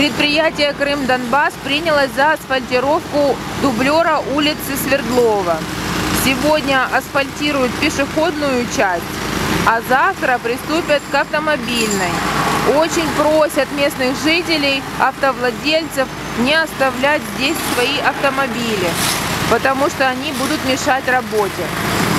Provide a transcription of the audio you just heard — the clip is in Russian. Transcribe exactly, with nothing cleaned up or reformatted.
Предприятие «Крым-Донбасс» принялось за асфальтировку дублера улицы Свердлова. Сегодня асфальтируют пешеходную часть, а завтра приступят к автомобильной. Очень просят местных жителей, автовладельцев не оставлять здесь свои автомобили, потому что они будут мешать работе.